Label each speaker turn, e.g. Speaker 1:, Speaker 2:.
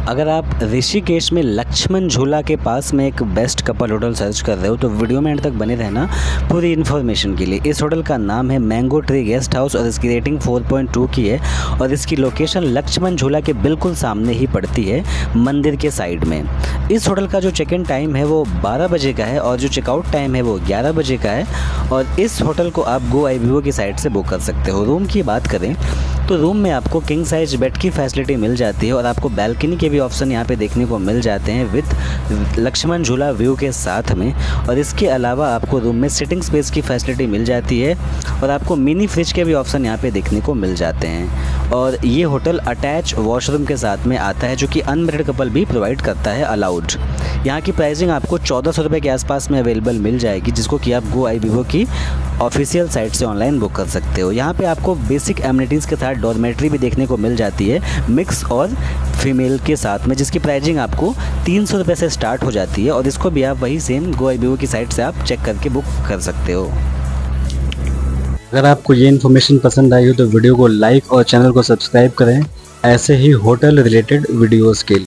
Speaker 1: अगर आप ऋषिकेश में लक्ष्मण झूला के पास में एक बेस्ट कपल होटल सर्च कर रहे हो तो वीडियो में एंड तक बने रहना पूरी इन्फॉर्मेशन के लिए। इस होटल का नाम है मैंगो ट्री गेस्ट हाउस और इसकी रेटिंग 4.2 की है और इसकी लोकेशन लक्ष्मण झूला के बिल्कुल सामने ही पड़ती है, मंदिर के साइड में। इस होटल का जो चेक इन टाइम है वो 12 बजे का है और जो चेकआउट टाइम है वो 11 बजे का है और इस होटल को आप GoIBO की साइट से बुक कर सकते हो। रूम की बात करें तो रूम में आपको किंग साइज बेड की फैसिलिटी मिल जाती है और आपको बैल्कनी के भी ऑप्शन यहाँ पे देखने को मिल जाते हैं विद लक्ष्मण झूला व्यू के साथ में। और इसके अलावा आपको रूम में सिटिंग स्पेस की फैसिलिटी मिल जाती है और आपको मिनी फ्रिज के भी ऑप्शन यहाँ पे देखने को मिल जाते हैं। और ये होटल अटैच वॉशरूम के साथ में आता है जो कि अनमैरिड कपल भी प्रोवाइड करता है अलाउड। यहाँ की प्राइसिंग आपको 1400 रुपये के आसपास में अवेलेबल मिल जाएगी, जिसको कि आप GoIBO की ऑफिशियल साइट से ऑनलाइन बुक कर सकते हो। यहाँ पे आपको बेसिक एमिनिटीज़ के साथ डॉर्मेट्री भी देखने को मिल जाती है मिक्स और फीमेल के साथ में, जिसकी प्राइसिंग आपको 300 रुपये से स्टार्ट हो जाती है और इसको भी आप वही सेम GoIBO की साइट से आप चेक करके बुक कर सकते हो। अगर आपको ये इन्फॉर्मेशन पसंद आई हो तो वीडियो को लाइक और चैनल को सब्सक्राइब करें ऐसे ही होटल रिलेटेड वीडियोज़ के लिए।